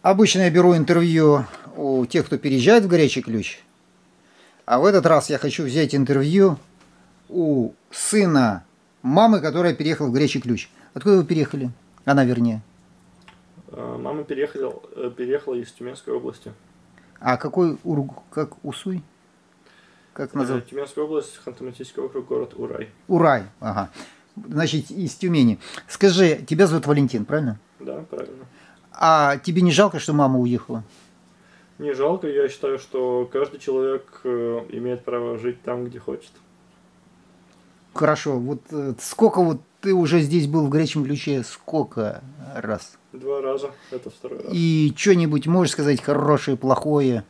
Обычно я беру интервью у тех, кто переезжает в Горячий Ключ. А в этот раз я хочу взять интервью у сына мамы, которая переехала в Горячий Ключ. Откуда вы переехали? Она, вернее. Мама переехала из Тюменской области. А какой как Усуй? Как называется? Тюменская область, Ханты-Мансийский округ, город Урай. Урай, ага. Значит, из Тюмени. Скажи, тебя зовут Валентин, правильно? Да, правильно. А тебе не жалко, что мама уехала? Не жалко, я считаю, что каждый человек имеет право жить там, где хочет. Хорошо, вот сколько вот ты уже здесь был в Горячем Ключе, сколько раз? 2 раза, это 2-й раз. И что-нибудь можешь сказать хорошее, плохое?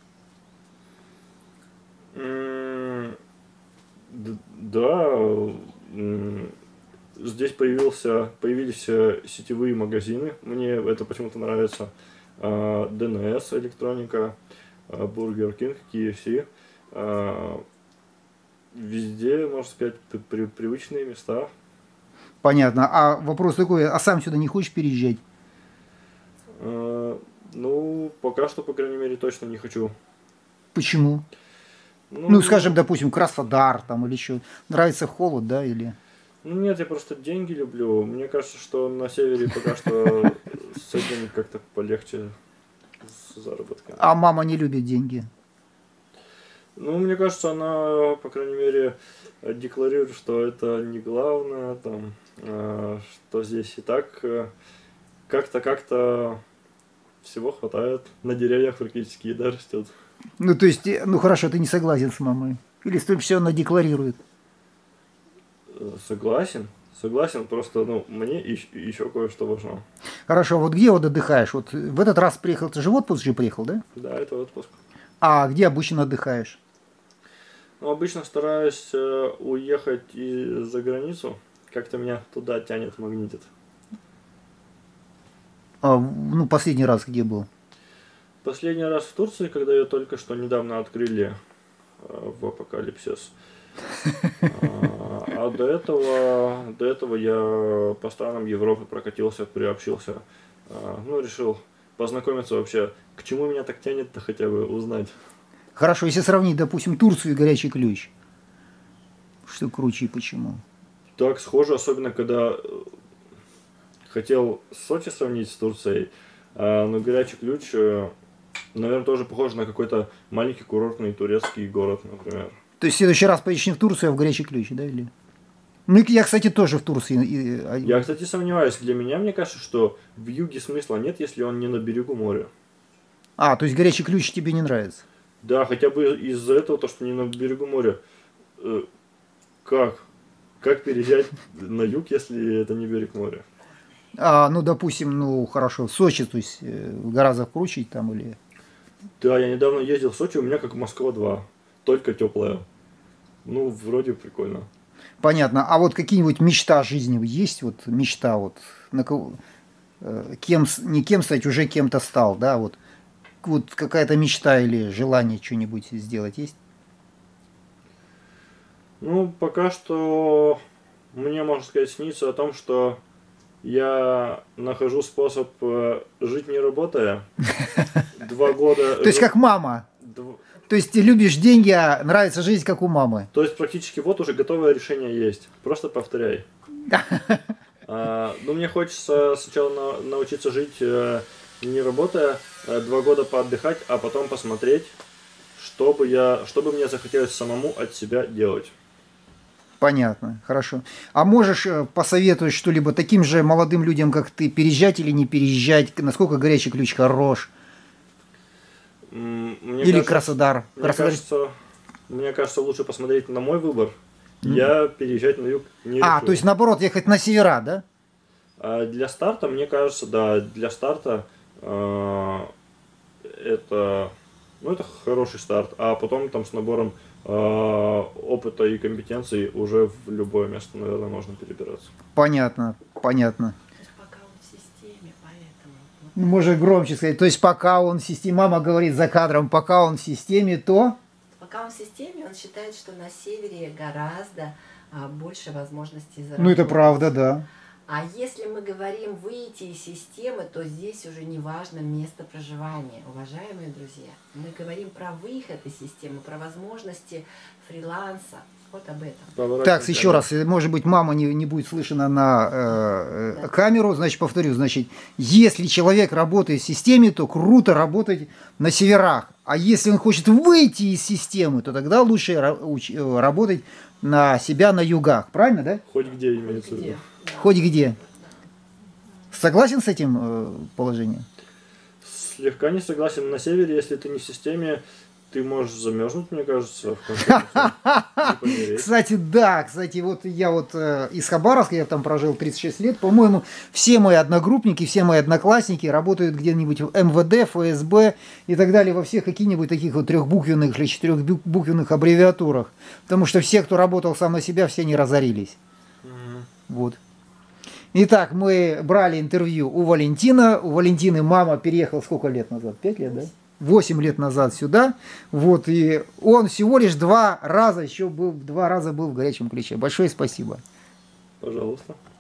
Да, здесь появились сетевые магазины, мне это почему-то нравится. ДНС электроника, Бургер Кинг, KFC. Везде, можно сказать, привычные места. Понятно. А вопрос такой, а сам сюда не хочешь переезжать? Ну, пока что, по крайней мере, точно не хочу. Почему? Ну, скажем, допустим, Краснодар там или еще. Нравится холод, да, или... Ну, нет, я просто деньги люблю. Мне кажется, что на севере пока что с этим как-то полегче с заработками. А мама не любит деньги? Ну, мне кажется, она, по крайней мере, декларирует, что это не главное, там, что здесь и так как-то всего хватает. На деревьях практически еда растет. Ну, то есть, ну хорошо, ты не согласен с мамой? Или столько все она декларирует? Согласен, просто, ну, мне еще кое-что важно. Хорошо, вот где вот отдыхаешь? Вот в этот раз приехал, ты же в отпуск же приехал, да? Да, это отпуск. А где обычно отдыхаешь? Ну, обычно стараюсь уехать за границу. Как-то меня туда тянет, магнитит. Ну, последний раз где был? Последний раз в Турции, когда ее только что недавно открыли в Апокалипсис. А до этого я по странам Европы прокатился, приобщился. Ну, решил познакомиться вообще, к чему меня так тянет-то хотя бы узнать. Хорошо, если сравнить, допустим, Турцию и Горячий Ключ, что круче и почему? Так, схоже, особенно когда хотел Сочи сравнить с Турцией, но Горячий Ключ, наверное, тоже похож на какой-то маленький курортный турецкий город, например. То есть в следующий раз поедешь не в Турцию, а в Горячий Ключ, да? Или... Ну, я, кстати, тоже в Турции. Я, кстати, сомневаюсь. Для меня, мне кажется, что в юге смысла нет, если он не на берегу моря. А, то есть Горячий Ключ тебе не нравится? Да, хотя бы из-за этого, то, что не на берегу моря. Как переезжать на юг, если это не берег моря? Ну, допустим, ну, хорошо, в Сочи, то есть гораздо круче там или... Да, я недавно ездил в Сочи, у меня как Москва-2, только теплая. Ну, вроде прикольно. Понятно. А вот какие-нибудь мечта жизни есть? Вот мечта вот, не кем стать, уже кем-то стал, да? Вот какая-то мечта или желание что-нибудь сделать есть? Ну, пока что мне, можно сказать, снится о том, что я нахожу способ жить не работая. 2 года... То есть как мама? То есть ты любишь деньги, а нравится жизнь, как у мамы? То есть практически вот уже готовое решение есть. Просто повторяй. Ну, мне хочется сначала научиться жить не работая, 2 года поотдыхать, а потом посмотреть, что бы мне захотелось самому от себя делать. Понятно, хорошо. А можешь посоветовать что-либо таким же молодым людям, как ты, переезжать или не переезжать? Насколько Горячий Ключ хорош? Или Краснодар? Мне кажется, лучше посмотреть на мой выбор. Я переезжать на юг не решу. То есть наоборот, ехать на севера, да? Для старта, мне кажется, да, для старта это хороший старт. А потом там с набором опыта и компетенций уже в любое место, наверное, можно перебираться. Понятно. Может громче сказать. То есть пока он в системе, мама говорит за кадром, пока он в системе, то... Пока он в системе, он считает, что на севере гораздо больше возможностей заработать. Ну это правда, да. А если мы говорим выйти из системы, то здесь уже не важно место проживания, уважаемые друзья. Мы говорим про выход из системы, про возможности фриланса. Вот об этом. Так, еще раз, может быть, мама не будет слышана на камеру, значит, повторю, значит, если человек работает в системе, то круто работать на северах. А если он хочет выйти из системы, то тогда лучше работать на себя на югах. Правильно, да? Хоть где имеется в виду. Хоть где. Согласен с этим положением? Слегка не согласен. На севере, если ты не в системе, ты можешь замерзнуть, мне кажется, в конце концов. Кстати, да. Кстати, вот я вот из Хабаровска, я там прожил 36 лет. По-моему, все мои одногруппники, все мои одноклассники работают где-нибудь в МВД, ФСБ и так далее, во всех каких-нибудь таких вот трехбуквенных или четырехбуквенных аббревиатурах. Потому что все, кто работал сам на себя, все не разорились. Вот. Итак, мы брали интервью у Валентина. У Валентины мама переехала сколько лет назад? 5 лет, да? 8 лет назад сюда. Вот, и он всего лишь 2 раза был в горячем ключе. Большое спасибо. Пожалуйста.